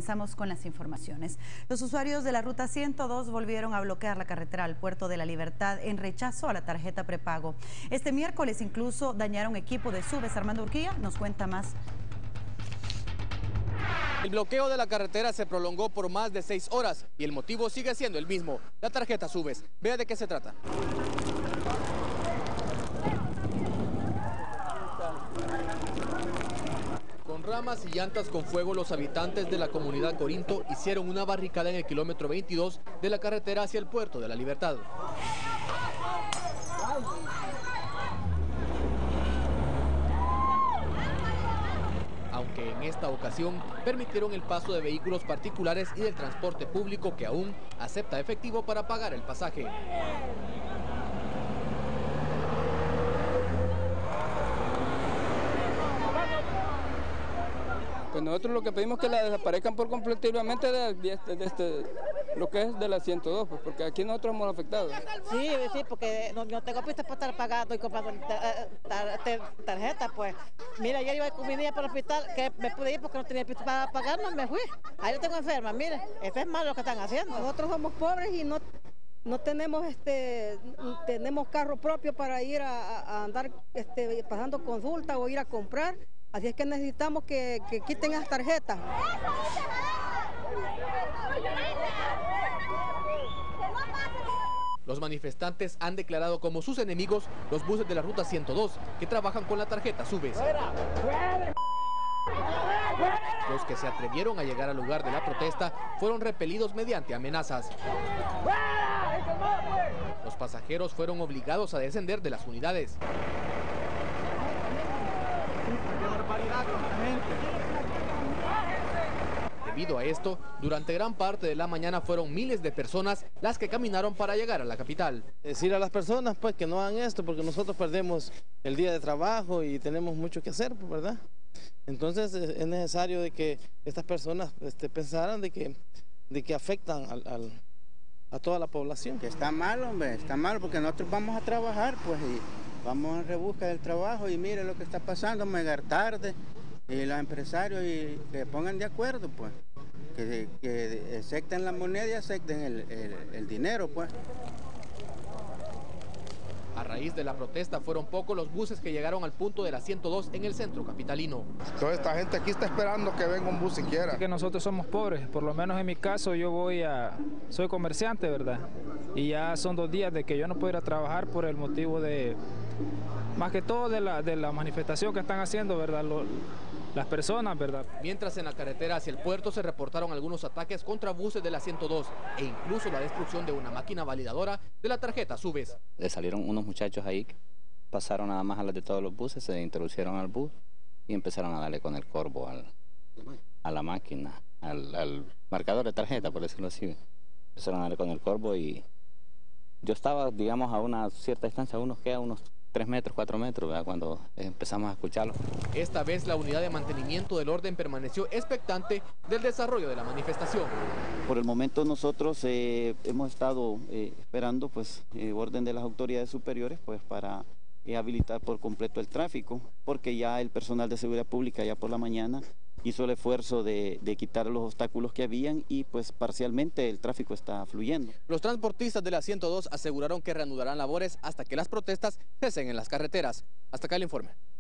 comenzamos con las informaciones. Los usuarios de la ruta 102 volvieron a bloquear la carretera al Puerto de la Libertad en rechazo a la tarjeta prepago. Este miércoles incluso dañaron equipo de Subes. Armando Urquía nos cuenta más. El bloqueo de la carretera se prolongó por más de 6 horas y el motivo sigue siendo el mismo, la tarjeta Subes. Vea de qué se trata. Con ramas y llantas con fuego, los habitantes de la comunidad Corinto hicieron una barricada en el kilómetro 22 de la carretera hacia el Puerto de la Libertad. Aunque en esta ocasión permitieron el paso de vehículos particulares y del transporte público que aún acepta efectivo para pagar el pasaje. Pues nosotros lo que pedimos es que la desaparezcan por completo de lo que es de la 102, pues, porque aquí nosotros hemos afectado. Sí, porque no tengo pista para estar pagando y comprando tarjeta, pues. Mira, ayer iba con mi niña para el hospital, que me pude ir porque no tenía pista para pagar, no me fui. Ahí yo tengo enferma, mire, esto es malo lo que están haciendo. Nosotros somos pobres y no tenemos tenemos carro propio para ir a andar pasando consulta o ir a comprar. Así es que necesitamos que quiten las tarjetas. Los manifestantes han declarado como sus enemigos los buses de la ruta 102 que trabajan con la tarjeta Subes. Los que se atrevieron a llegar al lugar de la protesta fueron repelidos mediante amenazas. Los pasajeros fueron obligados a descender de las unidades. Debido a esto, durante gran parte de la mañana fueron miles de personas las que caminaron para llegar a la capital. Decir a las personas pues que no hagan esto porque nosotros perdemos el día de trabajo y tenemos mucho que hacer, ¿verdad? Entonces es necesario de que estas personas pensaran de que afectan a toda la población. Que está mal, hombre, está mal porque nosotros vamos a trabajar pues y vamos en rebusca del trabajo y mire lo que está pasando, vamos a llegar tarde y los empresarios y que pongan de acuerdo pues, que acepten la moneda y acepten el dinero pues. A raíz de la protesta fueron pocos los buses que llegaron al punto de la 102 en el centro capitalino. Toda esta gente aquí está esperando que venga un bus siquiera. Que nosotros somos pobres, por lo menos en mi caso yo soy comerciante, ¿verdad? Y ya son 2 días de que yo no puedo ir a trabajar por el motivo más que todo de la manifestación que están haciendo, ¿verdad? Las personas, ¿verdad? Mientras en la carretera hacia el puerto se reportaron algunos ataques contra buses de la 102 e incluso la destrucción de una máquina validadora de la tarjeta Subes. Le salieron unos muchachos ahí, pasaron nada más a las de todos los buses, se introducieron al bus y empezaron a darle con el corvo a la máquina, al marcador de tarjeta, por decirlo así. Empezaron a darle con el corvo y yo estaba, digamos, a una cierta distancia, unos 3 metros, 4 metros, ¿verdad? Cuando empezamos a escucharlo. Esta vez la unidad de mantenimiento del orden permaneció expectante del desarrollo de la manifestación. Por el momento nosotros hemos estado esperando pues orden de las autoridades superiores pues para habilitar por completo el tráfico, porque ya el personal de seguridad pública ya por la mañana hizo el esfuerzo de quitar los obstáculos que habían y pues parcialmente el tráfico está fluyendo. Los transportistas de la 102 aseguraron que reanudarán labores hasta que las protestas cesen en las carreteras. Hasta acá el informe.